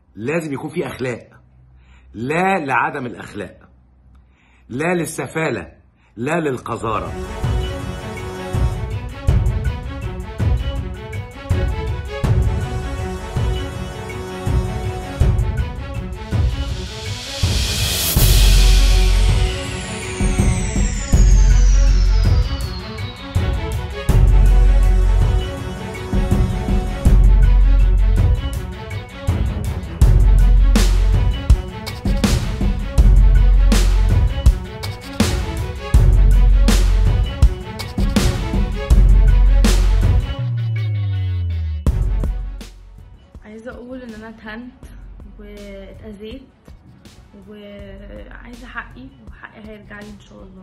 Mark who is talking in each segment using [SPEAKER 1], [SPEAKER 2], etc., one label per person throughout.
[SPEAKER 1] لازم يكون في اخلاق، لا لعدم الاخلاق، لا للسفاله، لا للقذاره.
[SPEAKER 2] عايزه اقول ان انا اتهنت واتاذيت وعايزه حقي، وحقي هيرجع لي ان شاء الله.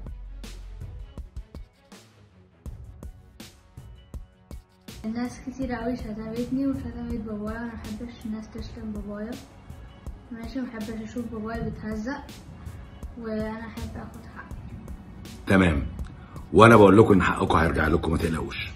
[SPEAKER 3] الناس كتير اوي شتمتني وشتمت بابايا، وانا محبش الناس تشتم بابايا، ماشي، محبش اشوف بابايا بيتهزق، وانا احب اخد حقي.
[SPEAKER 1] تمام، وانا بقول لكم ان حقكم هيرجع لكم، ما تقلقوش.